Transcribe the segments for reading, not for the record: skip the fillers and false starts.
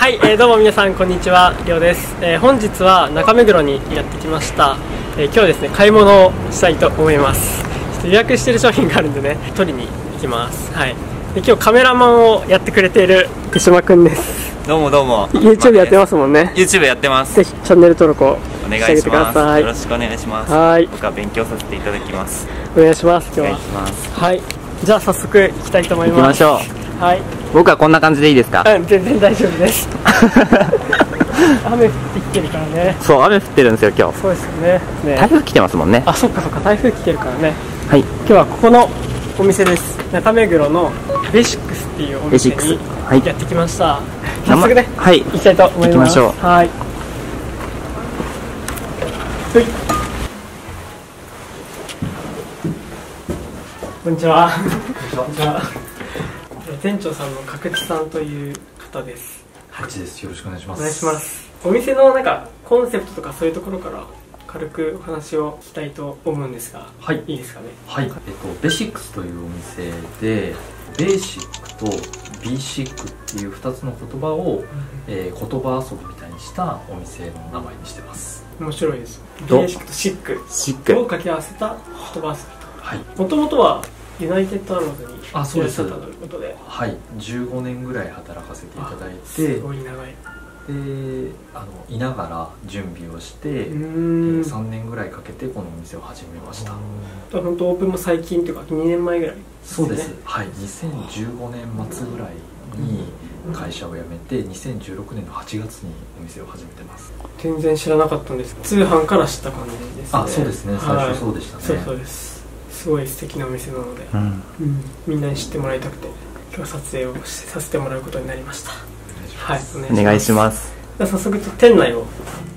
はい、どうも皆さんこんにちは、りょうです。本日は中目黒にやってきました。今日はですね、買い物をしたいと思います。ちょっと予約してる商品があるんでね、取りに行きます。はい。で、今日カメラマンをやってくれている手島くんです。 どうもどうも。 YouTube やってますもんね。 YouTube やってます。 ぜひチャンネル登録をお願いしてあげしてます。 ください。 よろしくお願いします。 はい。 僕は勉強させていただきます。 お願いします。今お願い日します。 は。はい。じゃあ早速行きたいと思います。 行きましょう。 はい。 僕はこんな感じでいいですか？ うん、全然大丈夫です。雨降ってきてるからね。 そう、雨降ってるんですよ今日。 そうですよね。 台風来てますもんね。 あ、そっかそっか、台風来てるからね。 はい。 今日はここのお店です。中目黒のベーシックスっていうお店にベーシックスはいやってきました。早速ね、 はい。 行きたいと思います。 行きましょう。 はい。はい。こんにちは。こんにちは。店長さんの角地さんという方です。 はい、です。よろしくお願いします。 お願いします。お店のなんかコンセプトとかそういうところから軽くお話を聞きたいと思うんですが、 はい、 いいですかね。 はい、ベシックスというお店で、ベーシックとビーシックっていう2つの言葉を、言葉遊びみたいにしたお店の名前にしてます。 面白いです。ベーシックとシックシックを掛け合わせた言葉遊びと。 はい。 もともとはユナイテッドアローズにいらっしゃったそうですということで、 はい、15年ぐらい働かせていただいすて、 ごい長い。 で、いながら準備をして、3年ぐらいかけてこのお店を始めました。 本当オープンも最近というか2年前ぐらいですね。 そうです。はい、2015年末ぐらいに会社を辞めて、2016年の8月にお店を始めてます。 全然知らなかったんです。通販から知った感じですね。 あ、そうですね。最初そうでしたね。 そうです。すごい素敵なお店なので、みんなに知ってもらいたくて今日撮影をさせてもらうことになりました。はい、 お願いします。 じゃあ早速店内を。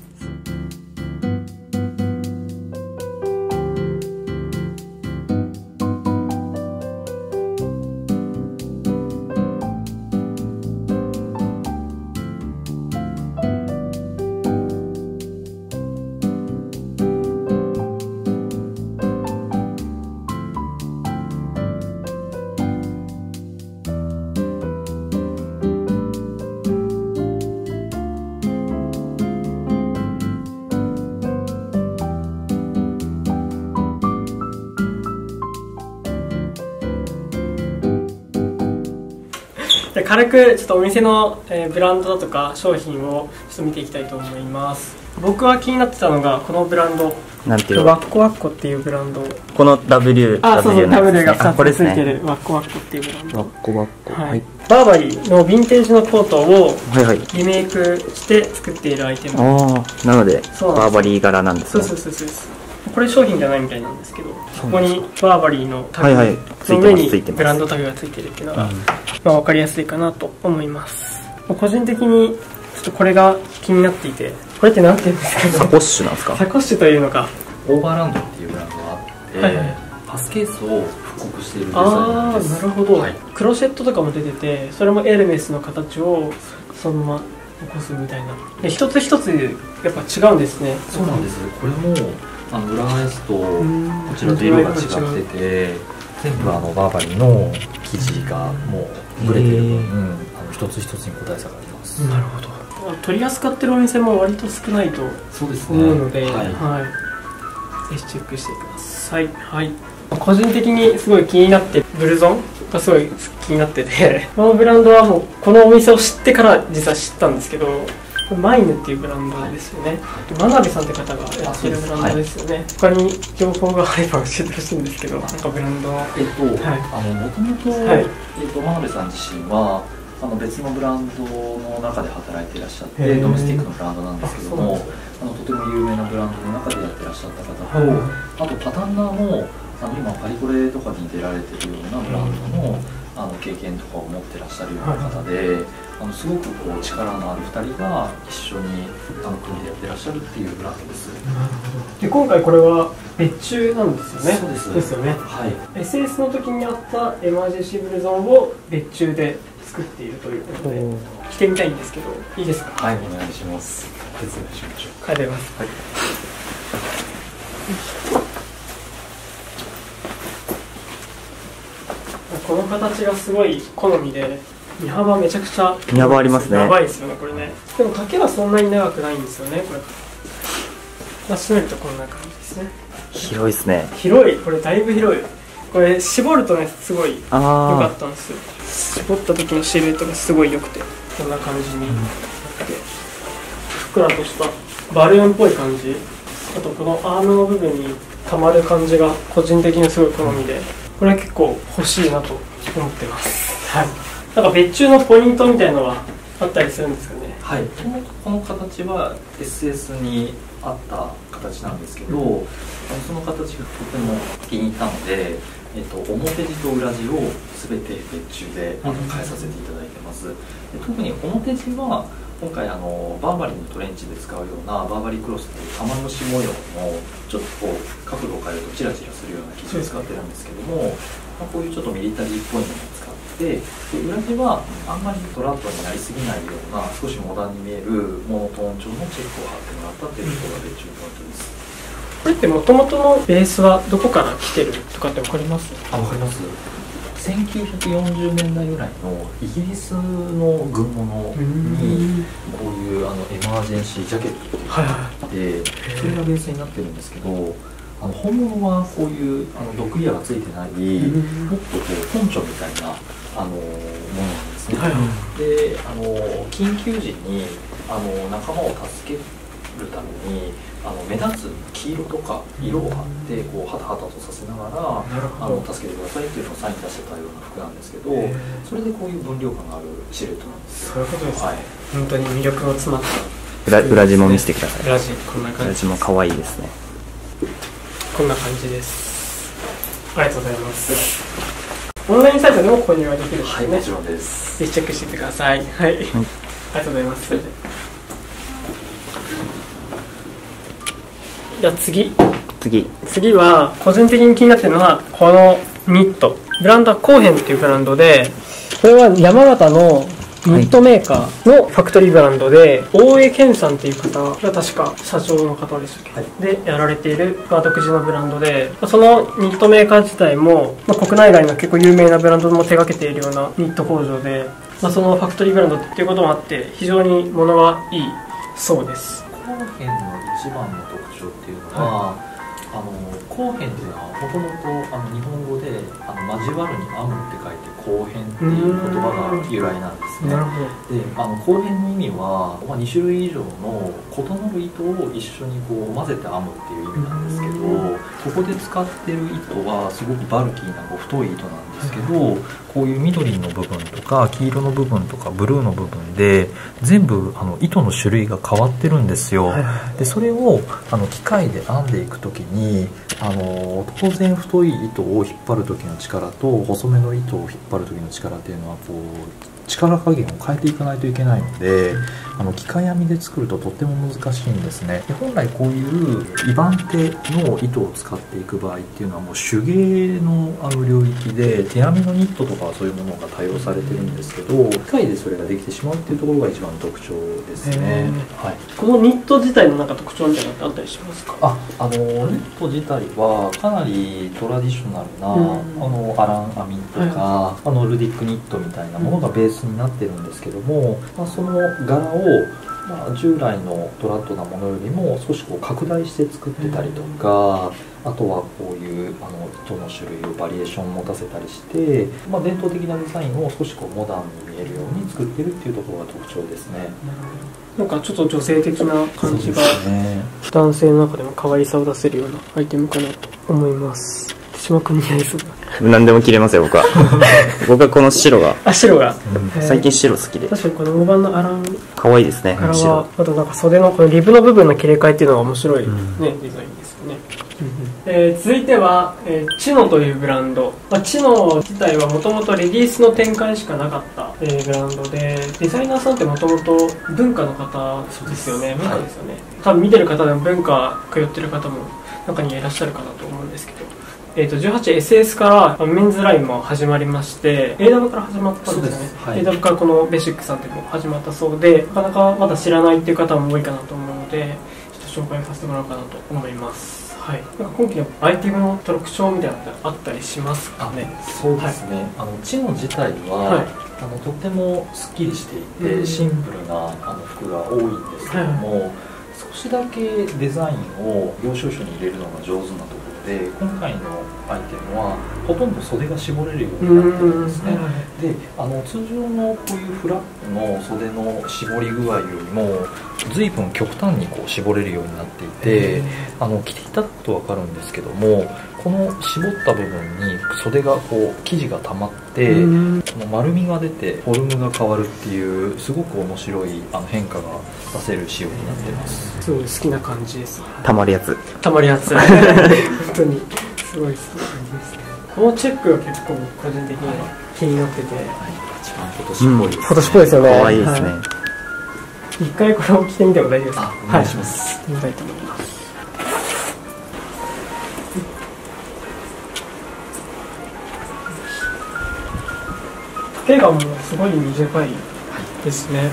軽くちょっとお店のブランドだとか商品をちょっと見ていきたいと思います。僕は気になってたのがこのブランド、 なんていうワッコワッコっていうブランド。 この W あ、そうそう、W がこ 2つつれですね。 いてるワッコワッコっていうブランド。 ワッコワッコ。 ははいい。 バーバリーのヴィンテージのコートをはいはい。 リメイクして作っているアイテム。 ああ、なのでそうなんですバーバリー柄なんですね。 そうそうそうそう。これ商品じゃないみたいなんですけど、ここにバーバリーのタグはいはいついての上にますついてますブランドタグがついてるっていうのが、分かりやすいかなと思います。個人的にちょっとこれが気になっていて、これって何て言うんですかね。 サコッシュなんですか？ サコッシュというのか。 オーバーランドっていうブランドがあって、パスケースを復刻しているデザインです。 なるほど、 はい、 クロシェットとかも出てて、それもエルメスの形をそのまま残すみたいな。で一つ一つやっぱ違うんですね。 そうなんです。これも裏返すとこちらと色が違ってて、全部バーバリーの生地がもうブレてる分、一つ一つに個体差があります。 なるほど。取り扱ってるお店も割と少ないとそうですね。 思うので、ぜひチェックしてください。はい。個人的にすごい気になってブルゾンがすごい気になってて、このブランドはもうこのお店を知ってから実は知ったんですけど、マイヌっていうブランドですよね。真鍋さんって方がやってるブランドですよね。他に情報があれば教えてほしいんですけど、なんかブランドはもともと真鍋さん自身は別のブランドの中で働いていらっしゃって、ドメスティックのブランドなんですけども、とても有名なブランドの中でやってらっしゃった方と、あとパタンナーも今パリコレとかに出られてるようなブランドの経験とかを持ってらっしゃるような方で、すごくこう力のある2人が一緒に組でやってらっしゃるっていうブランドです。 で今回これは別注なんですよね。 そうです。 ですよね。 はい。 SS の時にあったエマージェンシーブルゾンを別注で作っているということで着てみたいんですけど、いいですか？ はい、お願いします。手伝いしましょう。 帰ります。はい。この形がすごい好みで、 身幅めちゃくちゃ身幅ありますね。 やばいですよねこれね。でも丈はそんなに長くないんですよねこれ。締めるとこんな感じですね。 広いですね。 広い、これだいぶ広い。これ絞るとねすごい良かあったんですよ。絞った時のシルエットがすごい良くて、こんな感じになってふっくらとしたバルーンっぽい感じ。あとこのアームの部分にたまる感じが個人的にすごい好みで、これは結構欲しいなと思ってます。はい。なんか別注のポイントみたいのはあったりするんですかね。 はい、この形は SS にあった形なんですけど、その形がとても気に入ったので、表地と裏地を全て別注で変えさせていただいてます。で特に表地は今回バーバリーのトレンチで使うようなバーバリークロスという玉虫模様のちょっとこう角度を変えるとチラチラするような生地を使ってるんですけども、こういうちょっとミリタリーっぽいものを使ってで裏地はあんまりトラッドになりすぎないような少しモダンに見えるモノトーン調のチェックを貼ってもらったっていうところが別注ポイントです。 これってもともとのベースはどこから来てるとかって分かります？ わかります。1940年代ぐらいのイギリスの軍物にこういうエマージェンシージャケットっていうのがあって、それがベースになってるんですけど、本物はこういう毒矢がついてないもっとこうポンチョみたいなものなんですね。で緊急時に仲間を助けるために目立つ黄色とか色を貼ってこうハタハタとさせながら助けてくださいっていうのをサイン出してたような服なんですけど、それでこういう分量感があるシルエットなんです。 そういうことですね。 はい、 本当に魅力の詰まった裏地も見せてください。 裏地こんな感じ。 裏地も可愛いですね。 こんな感じです。ありがとうございます。オンラインサイトでも購入ができるんですね。 はい、もちろんです。 ぜひチェックしてみてください。はい、ありがとうございます。じゃあ次は個人的に気になってるのはこのニット。ブランドはコーヘンっていうブランドで、これは山形のニットメーカーのファクトリーブランドで、大江健さんっていう方が確か社長の方でしたっけ、でやられている、独自のブランドで、そのニットメーカー自体も、国内外の結構有名なブランドも手掛けているようなニット工場で、そのファクトリーブランドっていうこともあって非常に物はいいそうです。 コーヘンの一番の特徴っていうのは、コーヘンっていうのはもともと日本語で交わるに編むって書いてコーヘンっていう言葉が由来なんですね。でコーヘンの意味は、2種類以上の異なる糸を一緒にこう混ぜて編むっていう意味なんですけど、ここで使ってる糸はすごくバルキーな太い糸なんですけど、こういう緑の部分とか黄色の部分とかブルーの部分で全部糸の種類が変わってるんですよ。でそれを機械で編んでいく時に当然太い糸を引っ張る時の力と細めの糸を引っ張る時の力っていうのはこう力加減を変えていかないといけないので、機械編みで作るととっても難しいんですね。で本来こういうイバンテの糸を使っていく場合っていうのはもう手芸の領域で、手編みのニットとかはそういうものが対応されてるんですけど、機械でそれができてしまうっていうところが一番の特徴ですね。はい、このニット自体のなんか特徴みたいなのってあったりしますか？ ニット自体はかなりトラディショナルな、アラン編みとか、ノルディックニットみたいなものがベースになってるんですけども、その柄を従来のトラッドなものよりも少しこう拡大して作ってたりとか、あとはこういう糸の種類をバリエーション持たせたりして、伝統的なデザインを少しこうモダンに見えるように作ってるっていうところが特徴ですね。 なんかちょっと女性的な感じが、男性の中でも可愛さを出せるようなアイテムかなと思います。手島君似合いそうだ。 何でも着れますよ僕は。僕はこの白が最近白好きで。 確かにこの大判のアラン可愛いですね。 柄はあとなんか袖のこのリブの部分の切れ替えっていうのが面白い、デザインですよね。続いては、チノというブランド。チノ自体はもともとレディースの展開しかなかった、ブランドで、デザイナーさんってもともと文化の方ですよね。文化ですよね。多分見てる方でも文化通ってる方も中にはいらっしゃるかなと思うんですけど、18SS からメンズラインも始まりまして、AW から始まったんですよね。AW からこのベーシックさんっていうのも始まったそうで、なかなかまだ知らないっていう方も多いかなと思うので、ちょっと紹介させてもらおうかなと思います。 はい、なんか今期のアイテムの特徴みたいなのってあったりしますかね。 そうですね、チノ自体は、とってもすっきりしていて、シンプルな服が多いんですけども、少しだけデザインを領収書に入れるのが上手なところで、今回のアイテムはほとんど袖が絞れるようになってるんですね。で通常のこういうフラップの袖の絞り具合よりも随分極端にこう絞れるようになっていて、着ていただくと分かるんですけども、この絞った部分に袖がこう生地が溜まって、この丸みが出てフォルムが変わるっていうすごく面白い変化が出せる仕様になってます。 すごい好きな感じです。 たまるやつ。たまるやつ。 本当にすごい好きな感じですね。このチェックが結構個人的には気になってて、 一番今年っぽいですね。 今年っぽいですよね。 可愛いですね。 一回これを着てみても大丈夫ですか。 お願いします。 着てみたいと思います。丈がもうすごい短いですね。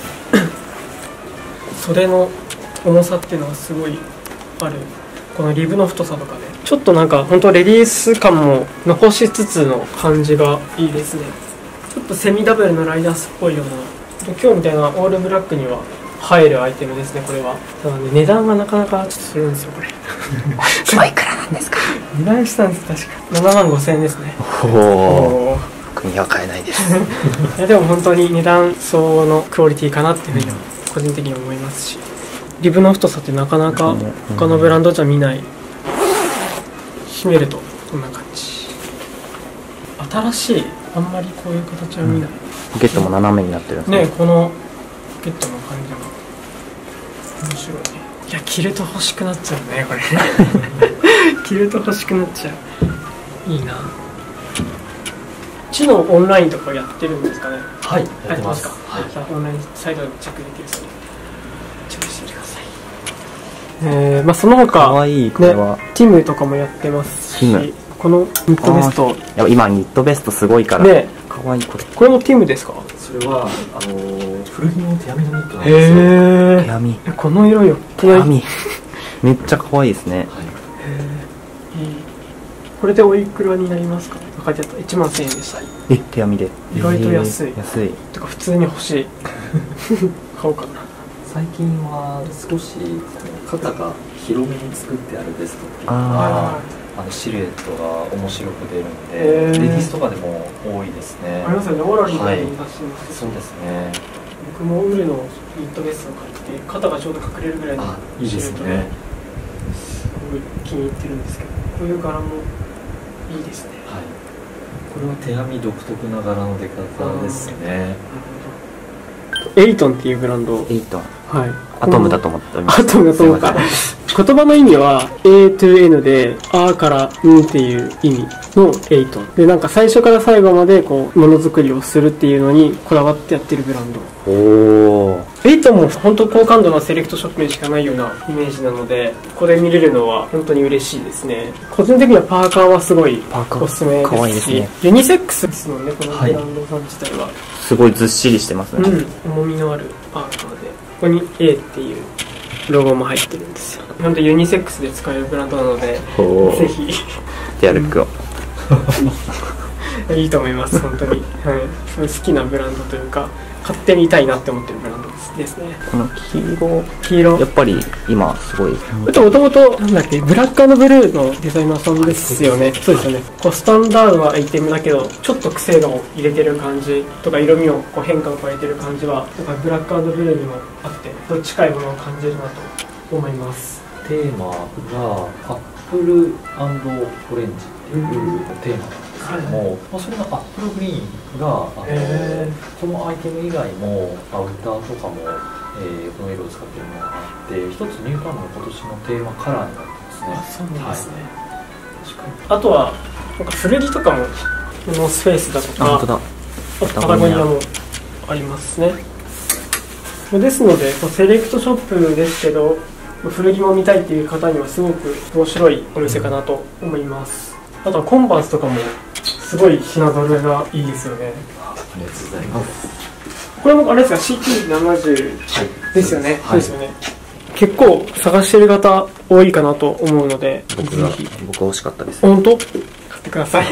袖の重さっていうのはすごいある。このリブの太さとかね、ちょっとなんか本当レディース感も残しつつの感じがいいですね。ちょっとセミダブルのライダースっぽいような、今日みたいなオールブラックには入るアイテムですね。これはただね、値段がなかなかちょっとするんですよこれ。 おいくらなんですか。 値段したんです確か7万5千円ですね。 おお、僕には買えないです。 いやでも本当に値段相応のクオリティかなっていうふうには個人的に思いますし、リブの太さってなかなか他のブランドじゃ見ない。締めるとこんな感じ。新しい、あんまりこういう形は見ない。 ポケットも斜めになってるんですね。このポケットの感じも面白いね。いや、着ると欲しくなっちゃうねこれ。着ると欲しくなっちゃう。いいな。チノオンラインとかやってるんですかね。 はい、やってます。 はい、じゃあオンラインサイトでチェックできるそうでチェックしてください。まあその他かわいい、これは、 ね、ティムとかもやってますし、このニットベスト、 いや今ニットベストすごいからね。かわいい。これもティムですか。 それは古着の手編みのニットなんですよ。 手編み、 この色よ。 手編みめっちゃかわいいですね。 これでおいくらになりますか。書いてあった。1万1000円でした。 手編みで意外と安い。 安いとか普通に欲しい。買おうかな。 最近は少し肩が広めに作ってあるベストっていうのがシルエットが面白く出るんで、レディースとかでも多いですね。 ありますよね。オーラリーが出してます。 そうですね。 僕もウールのニットベストを買って肩がちょうど隠れるぐらいのシルエットで、すごい気に入ってるんですけど、こういう柄もいいですね。 はい。これは手編み独特な柄の出方ですね。 エイトンっていうブランド。 エイトン。 はい。 アトムだと思っております。 アトムだと思った。言葉の意味は A to N で A からんっていう意味のエイトンで、なんか最初から最後までこうものづくりをするっていうのにこだわってやってるブランド。 おー。 エイトンも本当高感度なセレクトショップにしかないようなイメージなので、ここで見れるのは本当に嬉しいですね。個人的にはパーカーはすごいおすすめですし、ユニセックスですもんね、このブランドさん自体は。 すごいずっしりしてますね。 重みのあるパーカーで、ここに A っていうロゴも入ってるんですよ。本当ユニセックスで使えるブランドなので、ぜひ手歩くをいいと思います。本当に、はい、そういう好きなブランドというか買ってみたいなって思ってるブランドですね。 この黄色やっぱり今すごい。 もともとなんだっけ、ブラック&ブルーのデザイナーさんですよね。そうですよね。こうスタンダードなアイテムだけどちょっと癖を入れてる感じとか、色味をこう変化を加えてる感じはなんかブラック&ブルーにもあって近いものを感じるなと思います。 テーマがアップル&オレンジっていうテーマなんですけども、それのアップルグリーンがこのアイテム以外もアウターとかも、この色を使っているものがあって、一つニューカームの今年のテーマカラーになってますね。 そうなんですね。確かに。あとはなんか古着とかもノースフェイスだとかパタゴニアもありますね。ですのでセレクトショップですけど古着も見たいっていう方にはすごく面白いお店かなと思います。あとはコンバースとかもすごい品揃えがいいですよね。 ありがとうございます。 これもあれですか、CT70 ですよね。そうですよね。 結構探してる方多いかなと思うので、 僕欲しかったです。 本当？買ってください。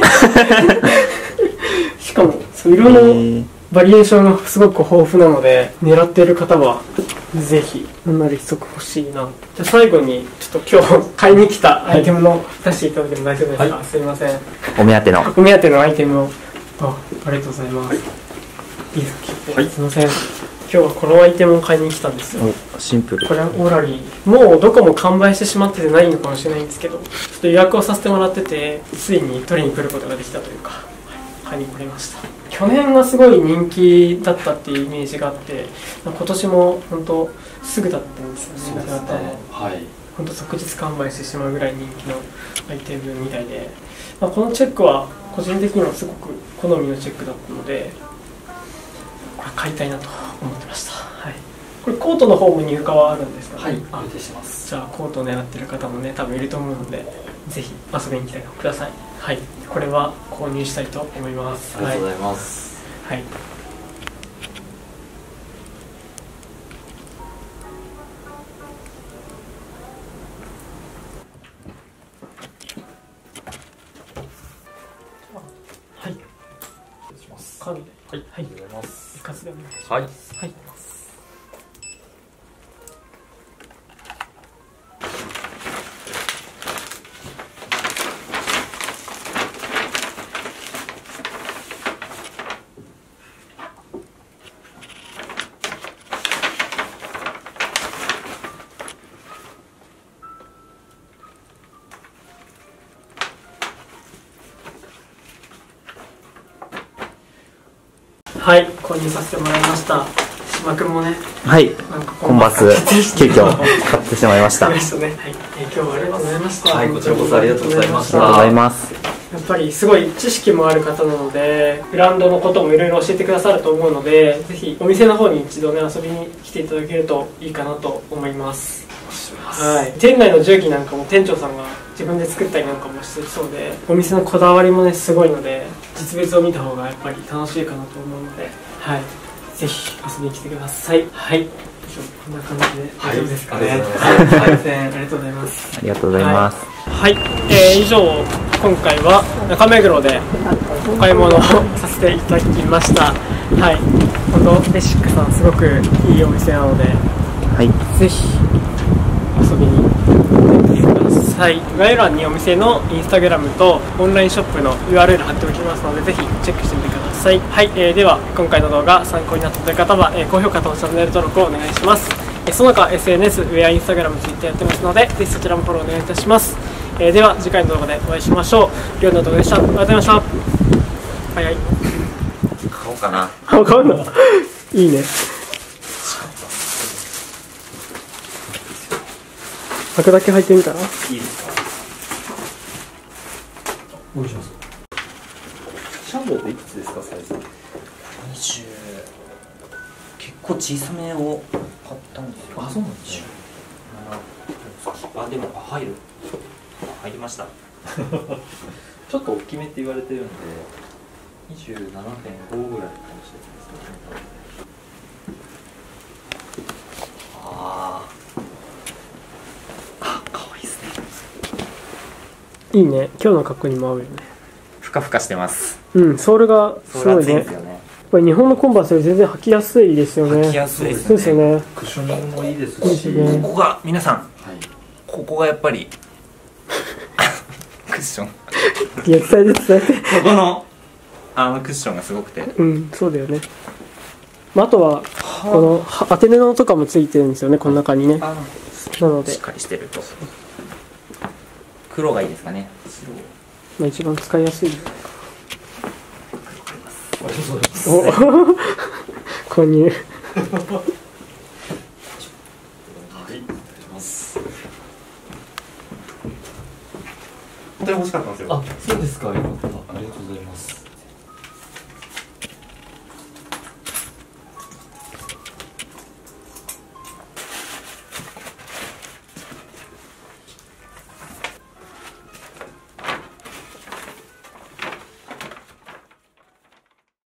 しかも色のバリエーションがすごく豊富なので、狙っている方はぜひなんなら一足欲しいな。じゃあ最後にちょっと今日買いに来たアイテムの出していただいても大丈夫ですか？はい、すいません。 お目当てのアイテムをありがとうございます。はい、いいですか？はい、すいません。今日はこのアイテムを買いに来たんですよ。 シンプル。 これはオーラリー。もうどこも完売してしまっててないのかもしれないんですけど、ちょっと予約をさせてもらってて、ついに取りに来ることができたというか、買いに来れました。去年がすごい人気だったっていうイメージがあって、今年も本当すぐだったんですよね。 そうですね。はい。 本当即日完売してしまうぐらい人気のアイテムみたいで、このチェックは個人的にはすごく好みのチェックだったので、これ買いたいなと思ってました。はい。これコートの方も入荷はあるんですかね？ はい、予定してます。 じゃあコートを狙ってる方もね、多分いると思うので、ぜひ遊びに来てください。はい。これは購入したいと思います。 ありがとうございます。 はい。はい。失礼します。紙で。はい。ありがとうございます。一括でお願いします。はい。はい。はい、購入させてもらいました。島君もね、 はい、コンバース急遽買ってしまいました。 はい、今日はありがとうございました。 はい、こちらこそありがとうございました。 ありがとうございます。 やっぱりすごい知識もある方なので、ブランドのこともいろいろ教えてくださると思うので、ぜひお店の方に一度ね遊びに来ていただけるといいかなと思います。はい、店内の重機なんかも店長さんが自分で作ったりなんかもしてそうで、お店のこだわりもねすごいので、実物を見た方がやっぱり楽しいかなと思うので、はい、ぜひ遊びに来てください。はい、こんな感じで大丈夫ですかね。ありがとうございます。 ありがとうございます。 はい、以上今回は中目黒でお買い物をさせていただきました。はい、本当ベシックさんすごくいいお店なので、はい、ぜひ遊びに来てください。概要欄にお店のインスタグラムとオンラインショップの URL 貼っておきますので、ぜひチェックしてみてください。はい、では今回の動画参考になったという方は、高評価とチャンネル登録をお願いします。その他 SNS、ウェア、インスタグラム、ツイッターやってますので、ぜひそちらもフォローお願いいたします。では次回の動画でお会いしましょう。りょうの動画でした。ありがとうございました。はいはい。 買おうかな。 買うのいいね。履くだけ履いてみたらいいですか？ お願いします。シャンボーっていくつですか、サイズ？ 20。結構小さめを買ったんですよ。 あ、そうなんですね。 あ、でも入りました。 ちょっと大きめって言われてるんで 27.5 ぐらいかもしれないですね。 可愛いですね。 いいね。今日の格好にも合うよね。 ふかふかしてます。 うん、ソールがすごいね。やっぱり日本のコンバースより全然履きやすいですよね。 履きやすいですね。 そうですよね。 クッショニングもいいですし、 ここが皆さん、ここがやっぱりクッション。 いや、伝えて。 ここのクッションがすごくて。 うん、そうだよね。あとはこの当て布とかもついてるんですよね、この中にね。なのでしっかりしてると。黒がいいですかね。 一番使いやすい。 お購入。 はい、お願いします。 本当に欲しかったんですよ。 あ、そうですか。よかった。ありがとうございます。